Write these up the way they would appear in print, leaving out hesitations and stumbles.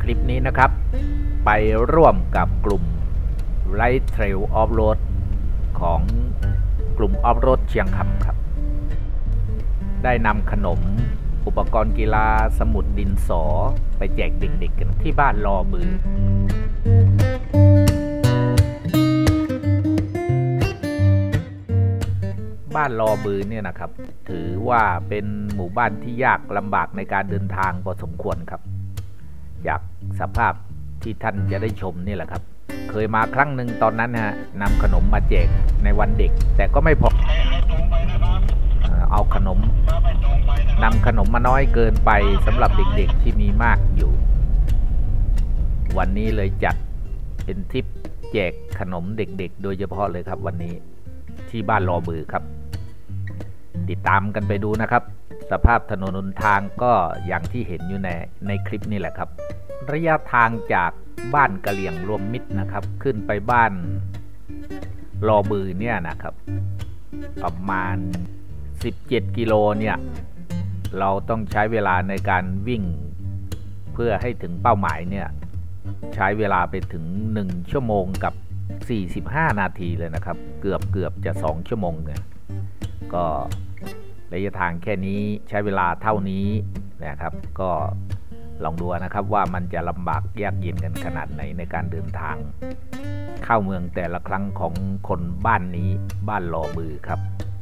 คลิปนี้นะครับไปร่วมกับกลุ่ม Light Trail Off Road ของกลุ่ม Off Road เชียงคำครับได้นำขนมอุปกรณ์กีฬาสมุดดินสอไปแจกเด็กๆกันที่บ้านลอบือบ้านลอบือเนี่ยนะครับถือว่าเป็นหมู่บ้านที่ยากลำบากในการเดินทางพอสมควรครับจากสภาพที่ท่านจะได้ชมนี่แหละครับเคยมาครั้งหนึ่งตอนนั้นฮะนำขนมมาแจกในวันเด็กแต่ก็ไม่พอเอาขนมนำขนมมาน้อยเกินไปสำหรับเด็กๆที่มีมากอยู่วันนี้เลยจัดเป็นทริปแจกขนมเด็กๆโดยเฉพาะเลยครับวันนี้ที่บ้านลอบือครับติดตามกันไปดูนะครับสภาพถนนหนทางก็อย่างที่เห็นอยู่ในคลิปนี่แหละครับระยะทางจากบ้านกะเหลี่ยงรวมมิตรนะครับขึ้นไปบ้านลอบือเนี่ยนะครับประมาณ17 กิโลเนี่ยเราต้องใช้เวลาในการวิ่งเพื่อให้ถึงเป้าหมายเนี่ยใช้เวลาไปถึง1 ชั่วโมงกับ45 นาทีเลยนะครับเกือบจะ2 ชั่วโมงเนี่ยก็ระยะทางแค่นี้ใช้เวลาเท่านี้นะครับก็ลองดูนะครับว่ามันจะลำบากยากเย็นกันขนาดไหนในการเดินทางเข้าเมืองแต่ละครั้งของคนบ้านนี้บ้านลอบือครับ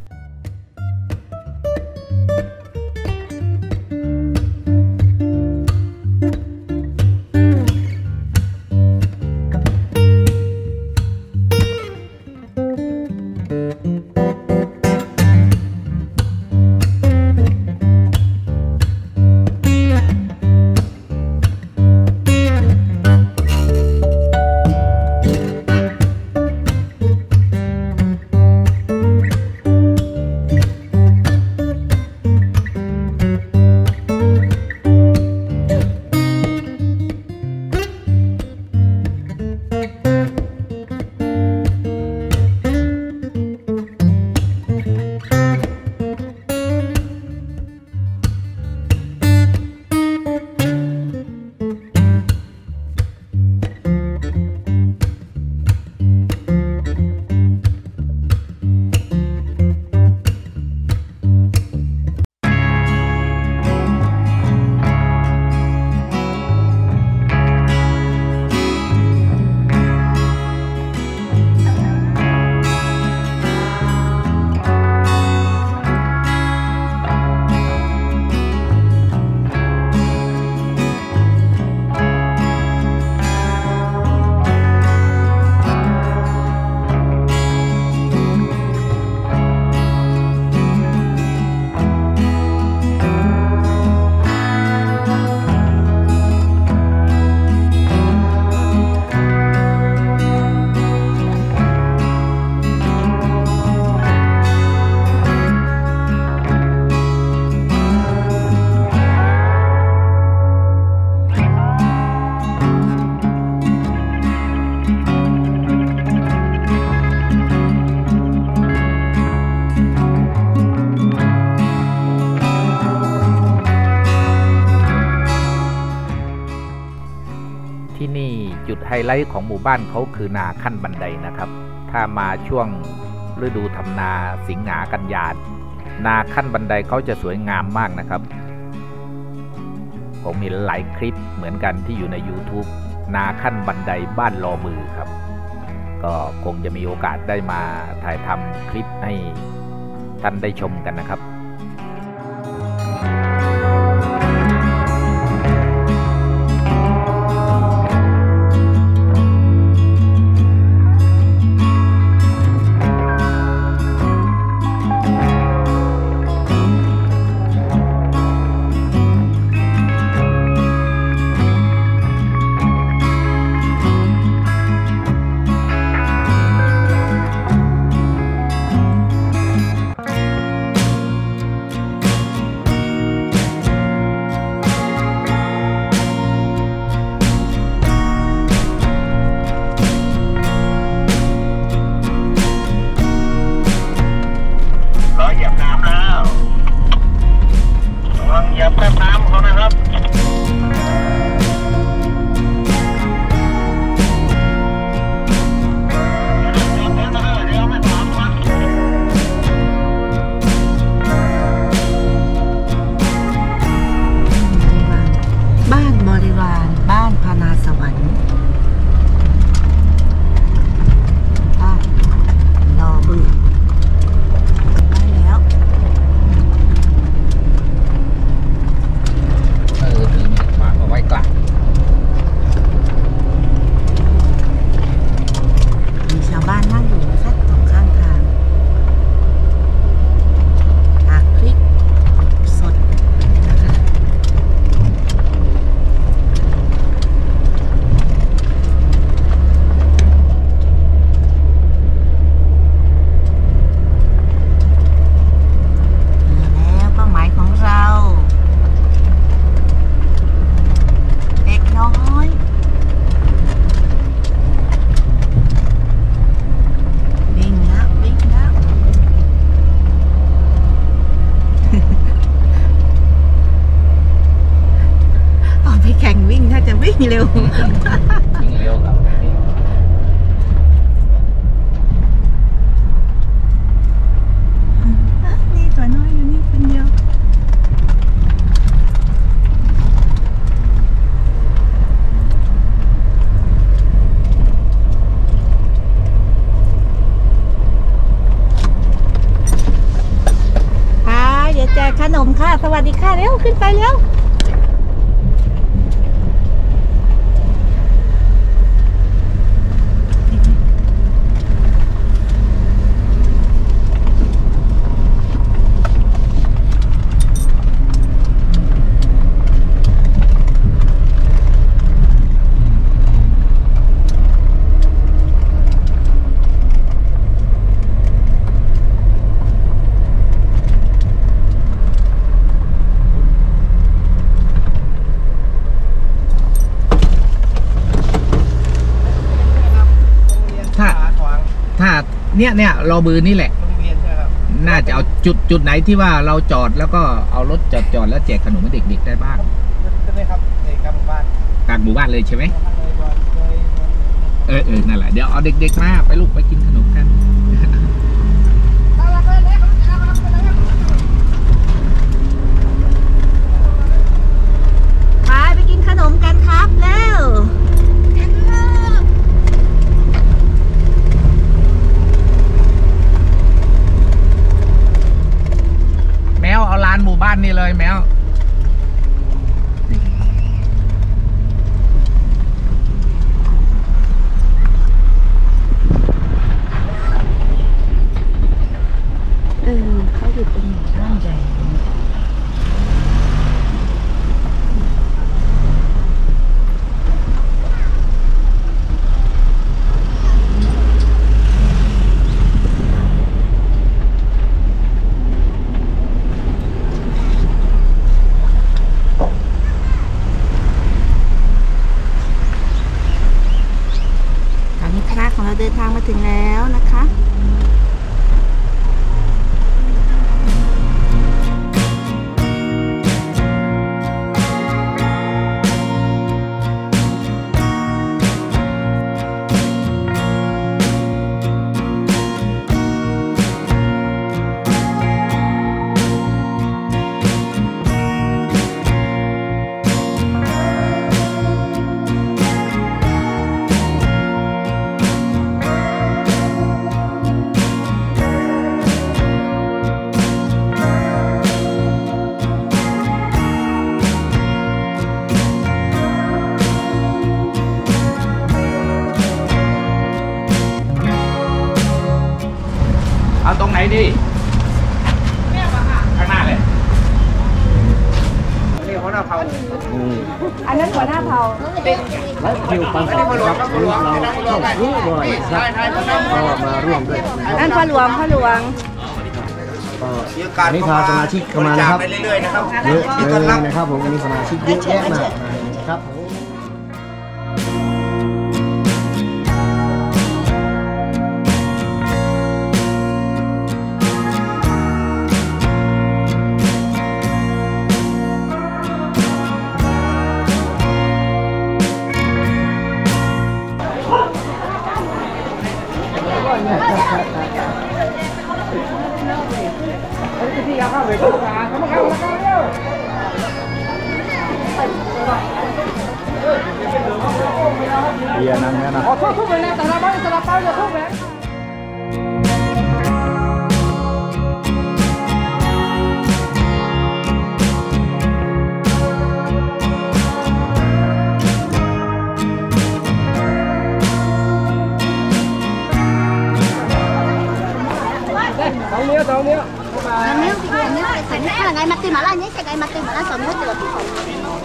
ที่นี่จุดไฮไลท์ของหมู่บ้านเขาคือนาขั้นบันไดนะครับถ้ามาช่วงฤดูทำนาสิงหากันยานาขั้นบันไดเขาจะสวยงามมากนะครับผมมีหลายคลิปเหมือนกันที่อยู่ใน YouTube นาขั้นบันไดบ้านลอบือครับก็คงจะมีโอกาสได้มาถ่ายทำคลิปให้ท่านได้ชมกันนะครับเร็ววิ่งเร็วครับนี่ตัวน้อยอยู่นี่คนเดียวเดี๋ยวแจกขนมค่ะสวัสดีค่ะเร็วขึ้นไปเร็วเนี่ยรอบืนนี่แหละน่าจะเอาจุดไหนที่ว่าเราจอดแล้วก็เอารถจอดแล้วแจกขนมให้เด็กๆได้บ้างใช่ไหมครับในกลางหมู่บ้านกลางหมู่บ้านเลยใช่ไหมนั่นแหละเดี๋ยวเอาเด็กๆมาไปลูกไปกินขนมกันไปกินขนมกันครับเร็วแมวเอาลานหมู่บ้านนี่เลยแมวเขาอยู่ตรงหมู่บ้านใหญ่ของเราเดินทางมาถึงแล้วนะคะเอาตรงไหนดีข้างหน้าเลยนี่หัวหน้าเผาอันนั้นหัวหน้าเผาเป็นคิวปังครับเราชอบรู้บ่อยครับก็มาร่วมด้วยนั่นพ่อหลวงนี่พาสมาชิกเข้ามานะครับเยอะเลยนะครับผมมีสมาชิกเยอะแยะมากครับเบียร์นั่งเนี่ยนะทุกเลยนะแต่ละบ้านจะทุกเลยตรงนี้食呢可能嗌麥對埋啦，你食嗌麥對埋啦，上面一條皮紅。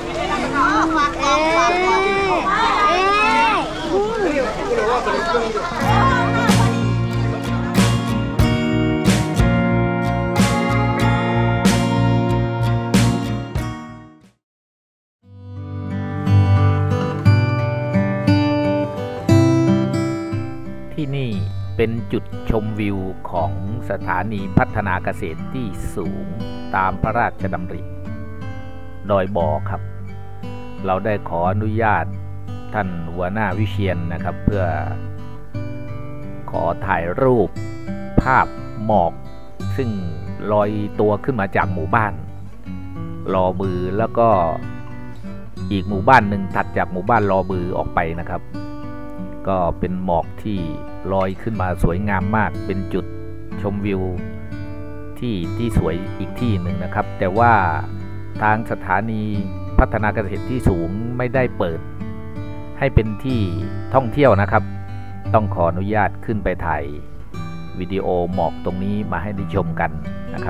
ที่นี่เป็นจุดชมวิวของสถานีพัฒนาเกษตรที่สูงตามพระราชดำริดอยบ่อครับเราได้ขออนุญาตท่านหัวหน้าวิเชียรนะครับ เพื่อขอถ่ายรูปภาพหมอกซึ่งลอยตัวขึ้นมาจากหมู่บ้านลอบือแล้วก็อีกหมู่บ้านหนึ่งถัดจากหมู่บ้านลอบือออกไปนะครับก็เป็นหมอกที่ลอยขึ้นมาสวยงามมากเป็นจุดชมวิวที่สวยอีกที่หนึ่งนะครับแต่ว่าทางสถานีพัฒนาเกษตรที่สูงไม่ได้เปิดให้เป็นที่ท่องเที่ยวนะครับต้องขออนุญาตขึ้นไปถ่ายวิดีโอหมอกตรงนี้มาให้ได้ชมกันนะครับ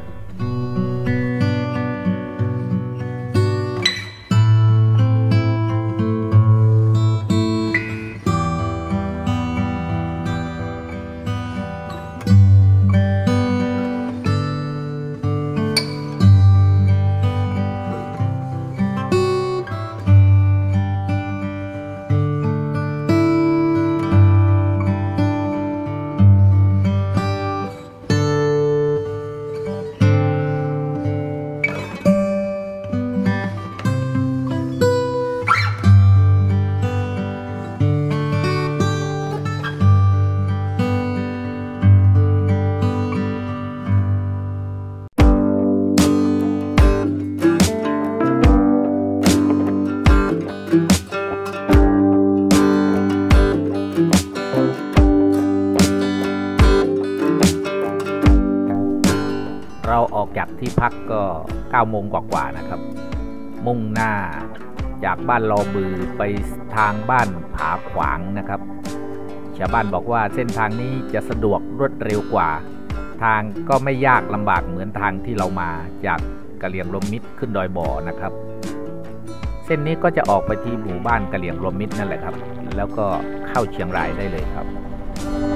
เราออกจากที่พักก็9 โมงกว่าๆนะครับมุ่งหน้าจากบ้านลอบือไปทางบ้านผาขวางนะครับชาวบ้านบอกว่าเส้นทางนี้จะสะดวกรวดเร็วกว่าทางก็ไม่ยากลำบากเหมือนทางที่เรามาจากกะเหรี่ยงลมมิตรขึ้นดอยบ่อนะครับเส้นนี้ก็จะออกไปที่หมู่บ้านกะเหรี่ยงลมมิตรนั่นแหละครับแล้วก็เข้าเชียงรายได้เลยครับ